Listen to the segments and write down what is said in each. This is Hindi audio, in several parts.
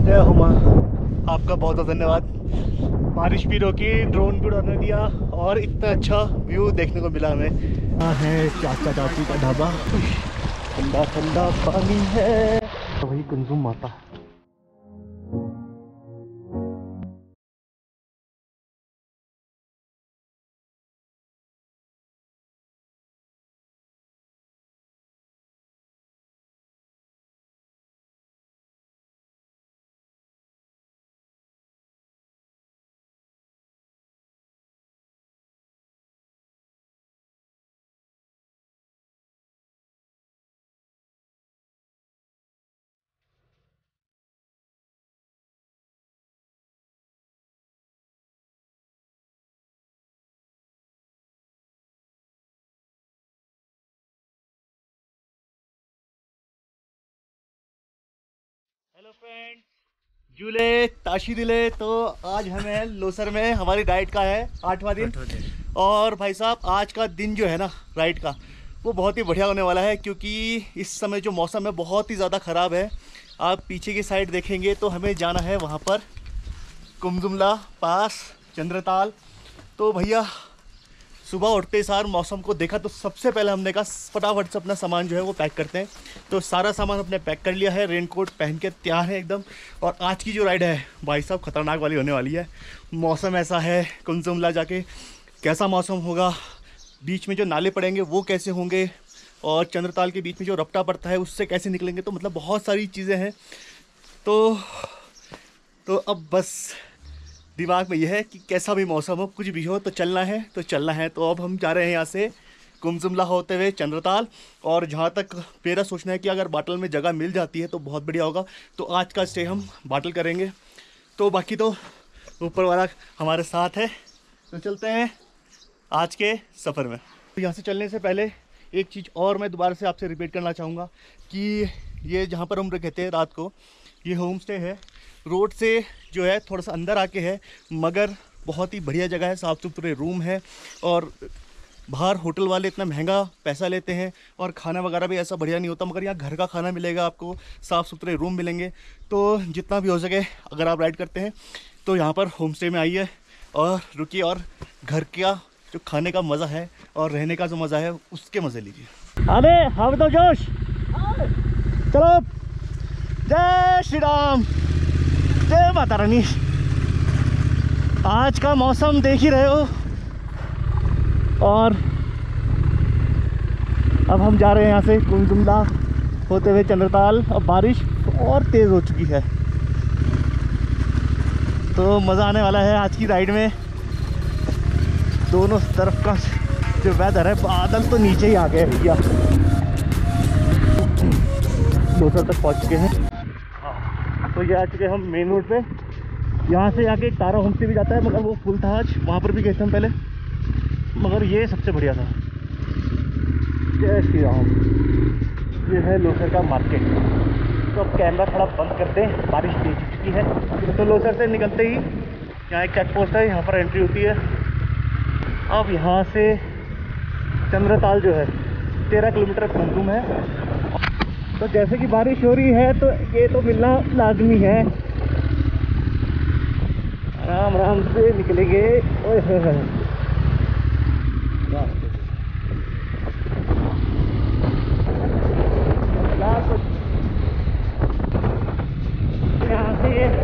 जय हो माँ, आपका बहुत बहुत धन्यवाद। बारिश भी रोकी, ड्रोन भी उड़ाने दिया और इतना अच्छा व्यू देखने को मिला हमें। यहाँ है चाचा चाची का ढाबा, ठंडा ठंडा पानी है, तो वही कुमकुम माता। हेलो फ्रेंड्स, जुले ताशी दिले। तो आज हमें लोसर में हमारी राइड का है 8वां दिन। और भाई साहब, आज का दिन जो है ना राइड का, वो बहुत ही बढ़िया होने वाला है, क्योंकि इस समय जो मौसम है बहुत ही ज़्यादा ख़राब है। आप पीछे की साइड देखेंगे तो हमें जाना है वहाँ पर कुमजुमला पास, चंद्रताल। तो भैया सुबह उठते ही सार मौसम को देखा तो सबसे पहले हमने कहा फटाफट से अपना सामान जो है वो पैक करते हैं। तो सारा सामान अपने पैक कर लिया है, रेनकोट पहन के तैयार है एकदम। और आज की जो राइड है भाई साहब ख़तरनाक वाली होने वाली है। मौसम ऐसा है, कुमजुमला जाके कैसा मौसम होगा, बीच में जो नाले पड़ेंगे वो कैसे होंगे, और चंद्रताल के बीच में जो रपटा पड़ता है उससे कैसे निकलेंगे। तो मतलब बहुत सारी चीज़ें हैं। तो अब बस दिमाग में यह है कि कैसा भी मौसम हो, कुछ भी हो, तो चलना है तो चलना है। तो अब हम जा रहे हैं यहाँ से कुमजुमला होते हुए चंद्रताल। और जहाँ तक मेरा सोचना है कि अगर बाटल में जगह मिल जाती है तो बहुत बढ़िया होगा। तो आज का स्टे हम बाटल करेंगे। तो बाकी तो ऊपर वाला हमारे साथ है। तो चलते हैं आज के सफ़र में। तो यहाँ से चलने से पहले एक चीज़ और मैं दोबारा से आपसे रिपीट करना चाहूँगा कि ये जहाँ पर हम रहते हैं रात को, ये होम स्टे है। रोड से जो है थोड़ा सा अंदर आके है, मगर बहुत ही बढ़िया जगह है, साफ़ सुथरे रूम है। और बाहर होटल वाले इतना महंगा पैसा लेते हैं और खाना वगैरह भी ऐसा बढ़िया नहीं होता, मगर यहाँ घर का खाना मिलेगा आपको, साफ़ सुथरे रूम मिलेंगे। तो जितना भी हो सके अगर आप राइड करते हैं तो यहाँ पर होम स्टे में आइए और रुकिए, और घर का जो खाने का मज़ा है और रहने का जो मज़ा है उसके मज़े लीजिए। अरे हम तो जोश, चलो। जय श्री राम, जय माता रानी। आज का मौसम देख ही रहे हो। और अब हम जा रहे हैं यहाँ से कुमजुमला होते हुए चंद्रताल। अब बारिश और तेज़ हो चुकी है, तो मज़ा आने वाला है आज की राइड में। दोनों तरफ का जो वेदर है, बादल तो नीचे ही आ गए भैया। लोसर तक पहुँच चुके हैं। तो ये आ चुके हम मेन रोड पे। यहाँ से आके तारा होम स्टे भी जाता है, मगर वो फुल था आज, वहाँ पर भी गए थे हम पहले, मगर ये सबसे बढ़िया था। जय श्री राम। ये है लोसर का मार्केट। तो अब कैमरा थोड़ा बंद करते हैं, बारिश तेज हो चुकी है। तो लोसर से निकलते ही यहाँ एक चेक पोस्ट है, यहाँ पर एंट्री होती है। अब यहाँ से चंद्रताल जो है 13 किलोमीटर कुमकुम है। तो जैसे कि बारिश हो रही है तो ये तो मिलना लाजमी है। आराम आराम से निकलेंगे। ओए होए होए, यहाँ से ये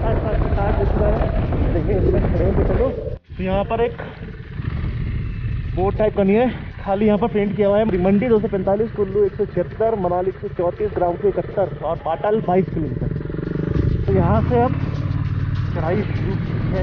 चलो। तो यहाँ पर एक बोट टाइप का नहीं है, खाली यहाँ पर पेंट किया हुआ है। मंडी 245, कुल्लू 176, मनाली 134, ग्राम 71 और पाटल 22 किलोमीटर। तो यहाँ से अब चढ़ाई शुरू है।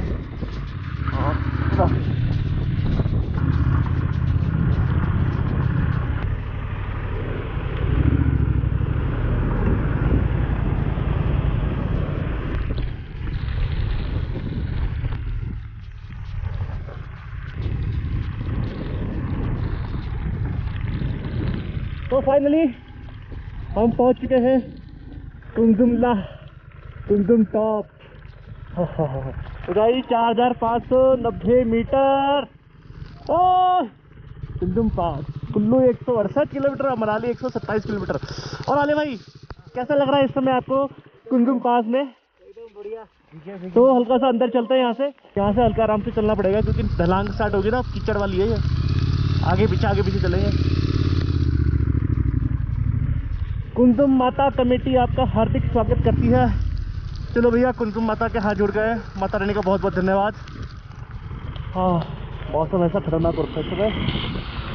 तो फाइनली हम पहुंच चुके हैं कुमजुमला, कुमजुम टॉप। ऊंचाई 4590 मीटर। Kunzum pass, Kullu 168 kilometre, Manali 127 kilometre. और आले भाई, कैसा लग रहा है इस समय आपको कुमजुम पास में? तो हल्का सा अंदर चलते हैं यहाँ से हल्का आराम से चलना पड़ेगा क्योंकि ढलान स्टार्ट होगी ना, कीचड़ वाली है ये। आगे पीछे चलेंगे। कुमकुम माता कमेटी आपका हार्दिक स्वागत करती है। चलो भैया, कुमकुम माता के हाथ जुड़ गए। माता रानी का बहुत बहुत धन्यवाद। हाँ, मौसम ऐसा खतरनाक और है।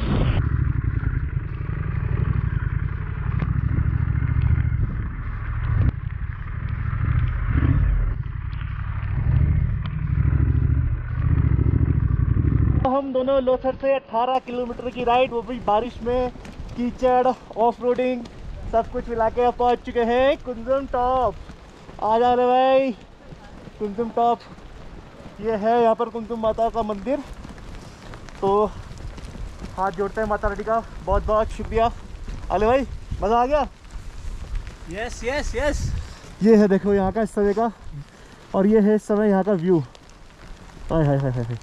हम दोनों लोथर से 18 किलोमीटर की राइड, वो भी बारिश में, कीचड़, ऑफ रोडिंग सब कुछ मिला के अब पहुँच चुके हैं कुमकुम टॉप। आ जा रहे भाई, कुमकुम टॉप ये है। यहाँ पर कुमकुम माता का मंदिर। तो हाथ जोड़ते हैं माता रानी का, बहुत बहुत शुक्रिया। अले भाई, मज़ा आ गया? Yes yes yes. ये है देखो यहाँ का इस समय का, और ये है इस समय यहाँ का व्यू। हाय हाय हाय हाय,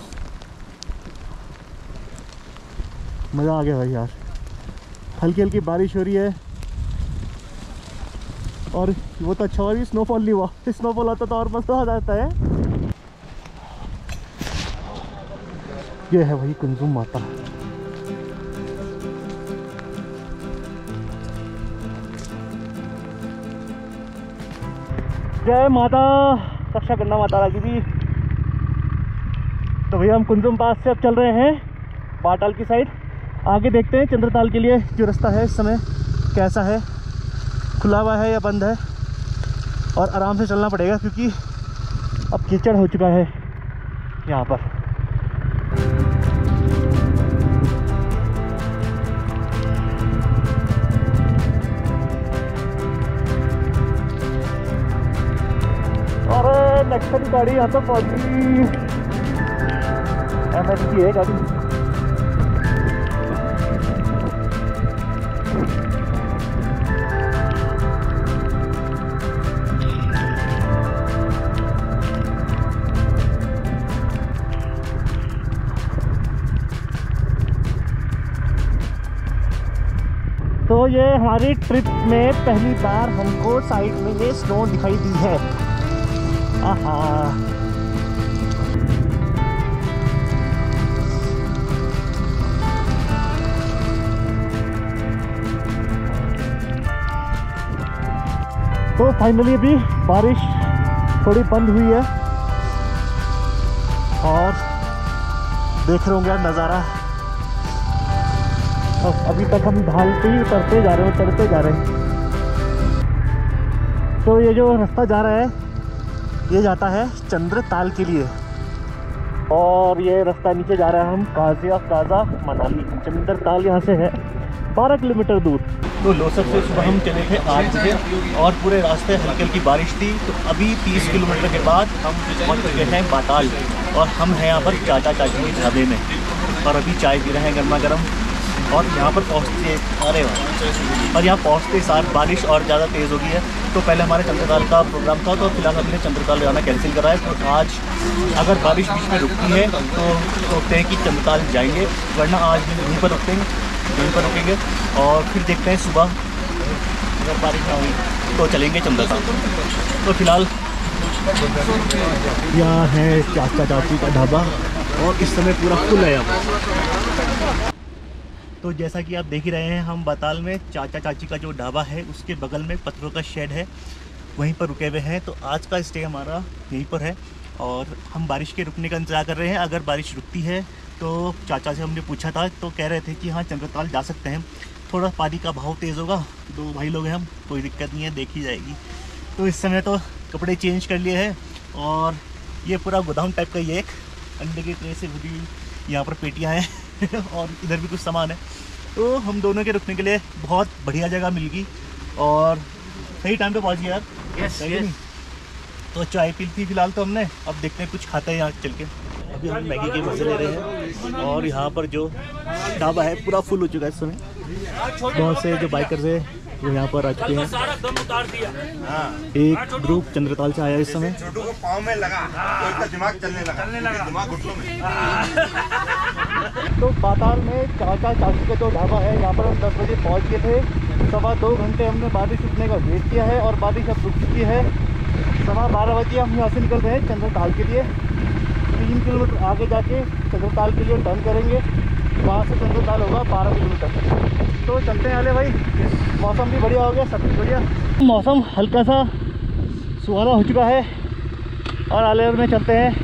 मज़ा आ गया भाई यार। हल्की हल्की बारिश हो रही है और वो तो अच्छा हुआ भी स्नोफॉल नहीं हुआ। स्नोफॉल होता तो और मज़ा आ जाता है। ये है वही कुमकुम माता। जय माता, रक्षा करना माता की भी। तो भैया हम कुमकुम पास से अब चल रहे हैं बाटाल की साइड। आगे देखते हैं चंद्रताल के लिए जो रास्ता है इस समय कैसा है, खुला हुआ है या बंद है। और आराम से चलना पड़ेगा क्योंकि अब कीचड़ हो चुका है यहाँ पर। अरे नेक्स्ट गाड़ी यहाँ तो पहुँच गई। MH की है गाड़ी। तो ये हमारी ट्रिप में पहली बार हमको साइड में ये स्नो दिखाई दी है। आहा, तो फाइनली अभी बारिश थोड़ी बंद हुई है और देख रहे होंगे आप नज़ारा। अभी तक हम ढालते ही उतरते जा रहे हैं। तो ये जो रास्ता जा रहा है ये जाता है चंद्रताल के लिए, और ये रास्ता नीचे जा रहा है हम काजा मनाली। चंद्रताल यहाँ से है 12 किलोमीटर दूर। तो लोसर से सुबह हम चले थे 8 बजे और पूरे रास्ते हल्की हल्की बारिश थी। तो अभी 30 किलोमीटर के बाद हम पहुँच चुके हैं बाटाल, और हम हैं यहाँ पर चाचा चाची के ढाबे में, और अभी चाय पी रहे हैं गर्मा गर्म। और यहाँ पर पहुँचते, अरे वाह, और यहाँ पहुँचते साथ बारिश और ज़्यादा तेज़ हो गई है। तो पहले हमारे चंद्रताल का प्रोग्राम था, तो फिलहाल हमने चंद्रताल जाना कैंसिल करा है। तो आज अगर बारिश बीच में रुकती है तो सोचते हैं कि चंद्रताल जाएंगे, वरना आज यहीं पर रुकेंगे और फिर देखते हैं सुबह अगर बारिश ना हुई तो चलेंगे चंद्रताल। तो फिलहाल यहाँ है चाचा चाची का ढाबा और इस समय पूरा फुल है यहाँ। तो जैसा कि आप देख ही रहे हैं, हम बाटाल में चाचा चाची का जो ढाबा है उसके बगल में पत्थरों का शेड है, वहीं पर रुके हुए हैं। तो आज का स्टे हमारा यहीं पर है और हम बारिश के रुकने का इंतज़ार कर रहे हैं। अगर बारिश रुकती है तो चाचा से हमने पूछा था तो कह रहे थे कि हाँ चंद्रताल जा सकते हैं। थोड़ा पानी का भाव तेज़ होगा, 2 भाई लोग हैं हम, कोई दिक्कत नहीं है, देखी जाएगी। तो इस समय तो कपड़े चेंज कर लिए हैं और ये पूरा गोदाम टाइप का ये एक अंडे की ट्रे से भरी हुई यहाँ पर पेटियाँ हैं और इधर भी कुछ सामान है। तो हम दोनों के रुकने के लिए बहुत बढ़िया जगह मिल गई और सही टाइम पे पहुँच गया यार। यस। तो चाय पी थी फिलहाल तो हमने, अब देखते हैं कुछ खाते हैं यहाँ चल के। अभी हम मैगी के मज़े ले रहे हैं और यहाँ पर जो ढाबा है पूरा फुल हो चुका है इस समय। बहुत से जो बाइकर्स है वो यहाँ पर आ चुके हैं। एक ग्रुप चंद्रताल से आया इस समय। पाँव में लगा तो दिमाग चलने लगा दिमाग घुटनों में। तो बाटाल में चाचा चाची का जो ढाबा है यहाँ पर हम 10 बजे पहुँच गए थे। 2.25 घंटे हमने बारिश रुकने का वेट किया है और बारिश अब रुक चुकी है 12:15 बजे हम यहाँ से निकल रहे हैं चंद्रताल के लिए। 3 किलोमीटर आगे जाके चंद्रताल के लिए टर्न करेंगे, वहाँ से चंद्रताल होगा 12 किलोमीटर। तो चलते हैं आले भाई, मौसम भी बढ़िया हो गया, सब कुछ बढ़िया। मौसम हल्का सा सुहाना हो चुका है और आलेर में चलते हैं।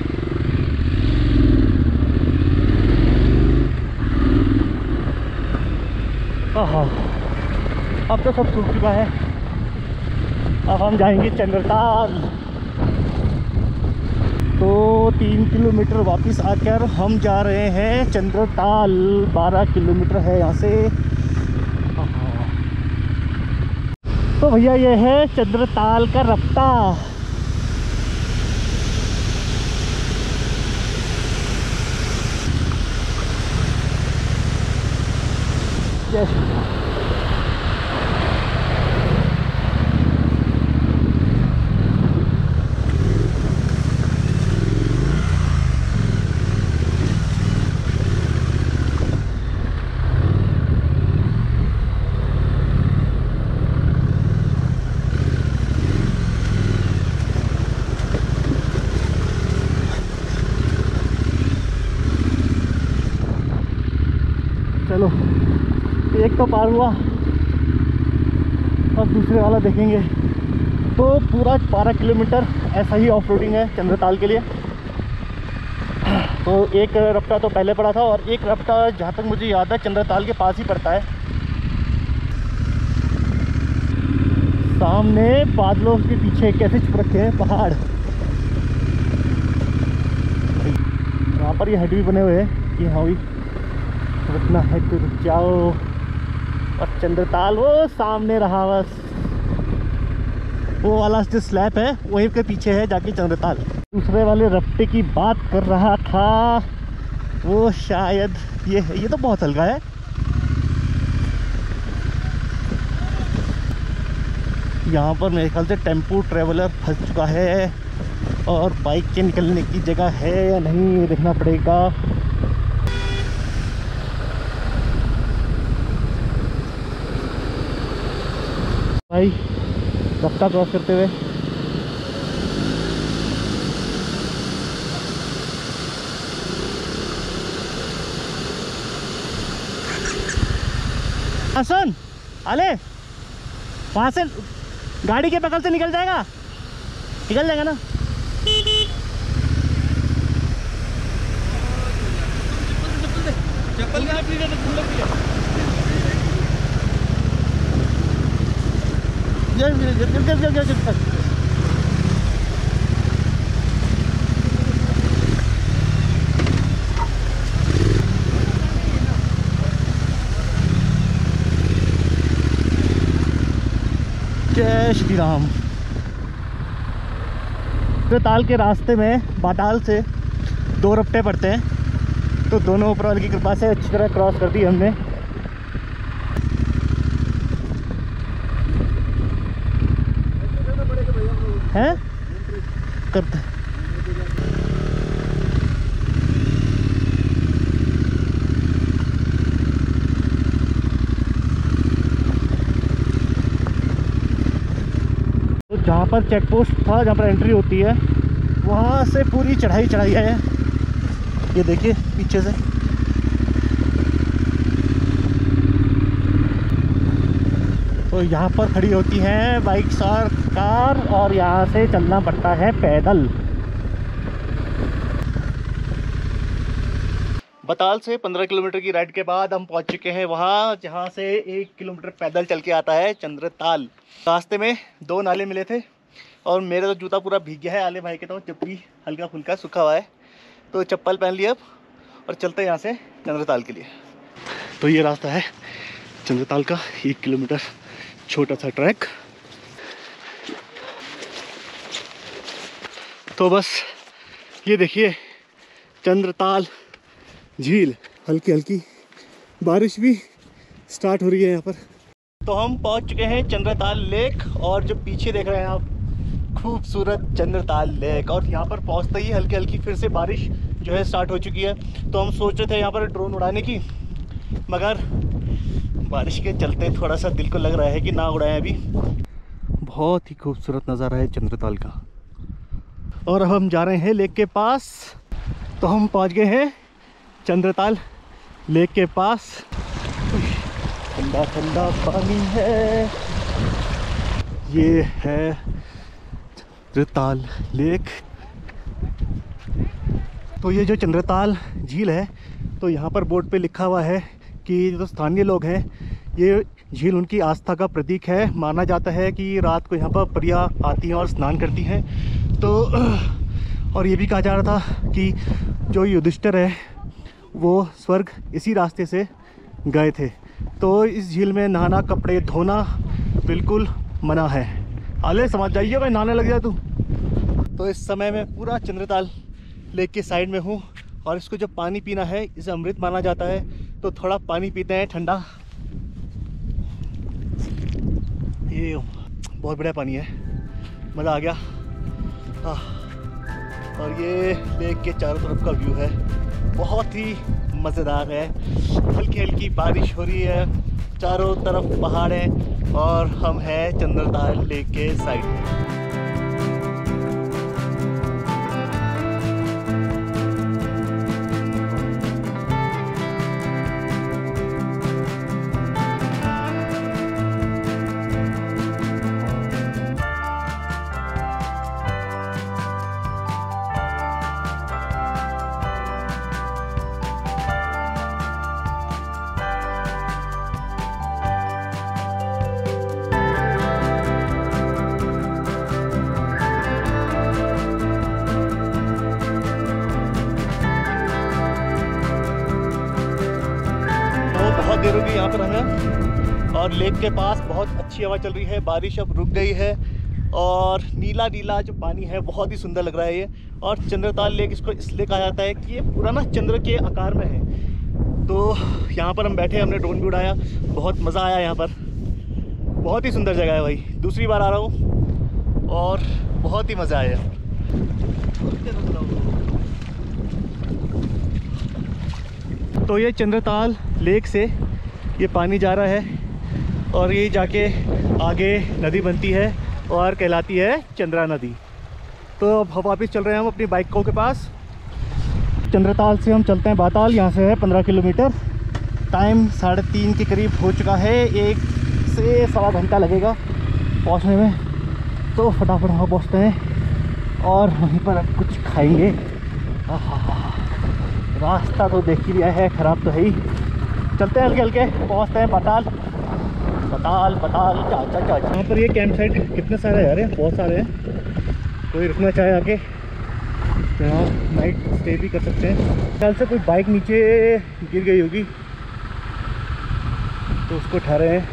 हाँ, अब तो सब सूख चुका है। अब हम जाएंगे चंद्रताल। तो 3 किलोमीटर वापस आकर हम जा रहे हैं चंद्रताल। 12 किलोमीटर है यहाँ से। तो भैया ये है चंद्रताल का रास्ता। चलो एक तो पार हुआ, अब दूसरे वाला देखेंगे। तो पूरा 12 किलोमीटर ऐसा ही ऑफ रोडिंग है चंद्रताल के लिए। तो एक रास्ता तो पहले पड़ा था और एक रास्ता जहाँ तक मुझे याद है चंद्रताल के पास ही पड़ता है। सामने बादलों के पीछे कैसे छुप रखे हैं पहाड़। यहाँ पर ये हेड भी बने हुए हैं कि हाँ भी रुकना है तो रुक जाओ। और चंद्रताल वो सामने रहा, बस वो वाला जो स्लैब है वहीं के पीछे है जाके चंद्रताल। दूसरे वाले रास्ते की बात कर रहा था वो शायद ये है। ये तो बहुत हल्का है। यहाँ पर मेरे ख्याल से टेम्पो ट्रेवलर फंस चुका है और बाइक के निकलने की जगह है या नहीं देखना पड़ेगा। भाई रास्ता क्रॉस करते हुए सुन आले, वहां से गाड़ी के बगल से निकल जाएगा ना। जय श्री राम। चंद्रताल के रास्ते में बाटाल से 2 रफ्ते पड़ते हैं, तो दोनों ऊपर वाले की कृपा से अच्छी तरह क्रॉस कर दी हमने। हैं करते तो जहाँ पर चेक पोस्ट था, जहाँ पर एंट्री होती है, वहाँ से पूरी चढ़ाई है। ये देखिए पीछे से। तो यहाँ पर खड़ी होती हैं बाइक्स और कार और यहाँ से चलना पड़ता है पैदल। बताल से 15 किलोमीटर की राइड के बाद हम पहुँच चुके हैं वहाँ जहाँ से 1 किलोमीटर पैदल चल के आता है चंद्रताल। रास्ते में 2 नाले मिले थे और मेरा तो जूता पूरा भीग गया है। आले भाई के तो चप्पी हल्का फुल्का सूखा हुआ है, तो चप्पल पहन लिया अब और चलते हैं यहाँ से चंद्रताल के लिए। तो ये रास्ता है चंद्रताल का, 1 किलोमीटर छोटा सा ट्रैक। तो बस ये देखिए चंद्रताल झील, हल्की हल्की बारिश भी स्टार्ट हो रही है यहाँ पर। तो हम पहुँच चुके हैं चंद्रताल लेक और जो पीछे देख रहे हैं आप खूबसूरत चंद्रताल लेक। और यहाँ पर पहुँचते ही हल्की हल्की फिर से बारिश जो है स्टार्ट हो चुकी है। तो हम सोच रहे थे यहाँ पर ड्रोन उड़ाने की, मगर बारिश के चलते थोड़ा सा दिल को लग रहा है कि ना उड़ाएं अभी। बहुत ही खूबसूरत नज़ारा है चंद्रताल का। और अब हम जा रहे हैं लेक के पास। तो हम पहुंच गए हैं चंद्रताल लेक के पास। ठंडा ठंडा पानी है। ये है चंद्रताल लेक। तो ये जो चंद्रताल झील है, तो यहाँ पर बोर्ड पे लिखा हुआ है कि जो स्थानीय लोग हैं, ये झील उनकी आस्था का प्रतीक है। माना जाता है कि रात को यहाँ पर परियां आती हैं और स्नान करती हैं। तो और ये भी कहा जा रहा था कि जो युधिष्ठिर है वो स्वर्ग इसी रास्ते से गए थे। तो इस झील में नहाना, कपड़े धोना बिल्कुल मना है। आले समझ जाइए भाई, नहाने लग जाए तू। तो इस समय मैं पूरा चंद्रताल लेक के साइड में हूँ और इसको जब पानी पीना है, इसे अमृत माना जाता है। तो थोड़ा पानी पीते हैं ठंडा। ये बहुत बढ़िया पानी है, मज़ा आ गया। और ये लेक के चारों तरफ का व्यू है, बहुत ही मज़ेदार है। हल्की हल्की बारिश हो रही है, चारों तरफ पहाड़ हैं और हम हैं चंद्रताल लेक के साइड में। बहुत देर हो गई यहाँ पर हमें, और लेक के पास बहुत अच्छी हवा चल रही है। बारिश अब रुक गई है और नीला नीला जो पानी है बहुत ही सुंदर लग रहा है ये। और चंद्रताल लेक इसको इसलिए कहा जाता है कि ये पूरा ना चंद्र के आकार में है। तो यहाँ पर हम बैठे, हमने ड्रोन भी उड़ाया, बहुत मज़ा आया यहाँ पर। बहुत ही सुंदर जगह है भाई, दूसरी बार आ रहा हूँ और बहुत ही मज़ा आया। तो ये चंद्रताल लेक से ये पानी जा रहा है और ये जाके आगे नदी बनती है और कहलाती है चंद्रा नदी। तो अब हम वापस चल रहे हैं हम अपनी बाइकों के पास। चंद्रताल से हम चलते हैं बाताल, यहाँ से है 15 किलोमीटर। टाइम 3:30 के करीब हो चुका है, 1 से सवा घंटा लगेगा पहुँचने में। तो फटाफट वहाँ पहुँचते हैं और वहीं पर अब कुछ खाएंगे। रास्ता तो देख ही लिया है, ख़राब तो है ही। चलते हैं हल्के हल्के, पहुँचते हैं बाताल। बाताल बाताल चाचा चाचा। यहाँ पर ये कैंप साइट कितने सारे यार हैं, बहुत सारे हैं। कोई रुकना चाहे आके तो यहाँ नाइट स्टे भी कर सकते हैं। ख्याल से कोई बाइक नीचे गिर गई होगी तो उसको उठा रहे हैं।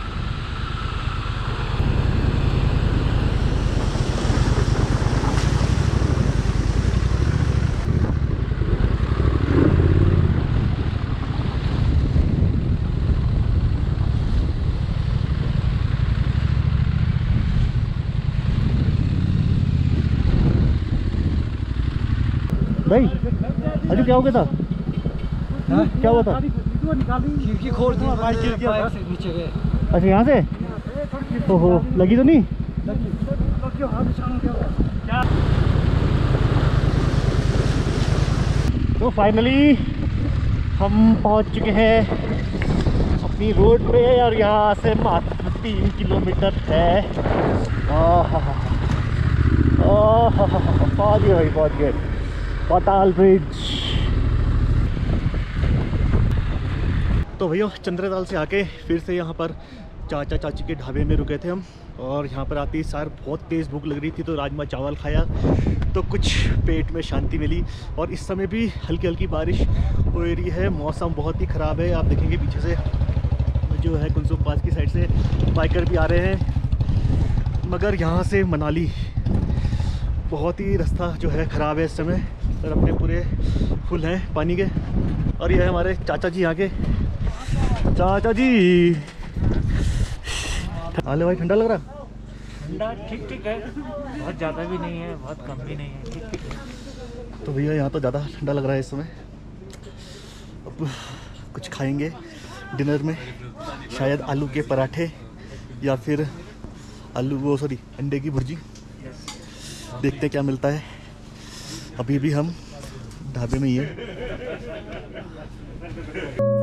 भाई अजू क्या हो गया था? क्या हुआ था? खिड़की खोल दी, बाइक गिर गया, नीचे गए। अच्छा यहाँ से? ओहो, लगी तो नहीं? तो फाइनली हम पहुँच चुके हैं अपनी रोड पे और यहाँ से मात्र 3 किलोमीटर है। पहुँच गए भाई, पहुँच गए बाताल ब्रिज। तो भैया चंद्रताल से आके फिर से यहाँ पर चाचा चाची के ढाबे में रुके थे हम, और यहाँ पर आते ही सार बहुत तेज़ भूख लग रही थी, तो राजमा चावल खाया तो कुछ पेट में शांति मिली। और इस समय भी हल्की हल्की बारिश हो रही है, मौसम बहुत ही ख़राब है। आप देखेंगे पीछे से जो है कुलसुम पास की साइड से बाइकर भी आ रहे हैं, मगर यहाँ से मनाली बहुत ही रास्ता जो है ख़राब है इस समय, और अपने पूरे फुल हैं पानी के। और ये है हमारे चाचा जी, यहाँ के चाचा जी। हाले भाई, ठंडा लग रहा? ठंडा ठीक ठीक है, बहुत ज़्यादा भी नहीं है, बहुत कम भी नहीं है, ठीक ठीक है। तो भैया यहाँ तो ज़्यादा ठंडा लग रहा है इस समय। अब कुछ खाएंगे डिनर में, शायद आलू के पराठे या फिर अंडे की भुर्जी। देखते हैं क्या मिलता है। अभी भी हम ढाबे में ही हैं।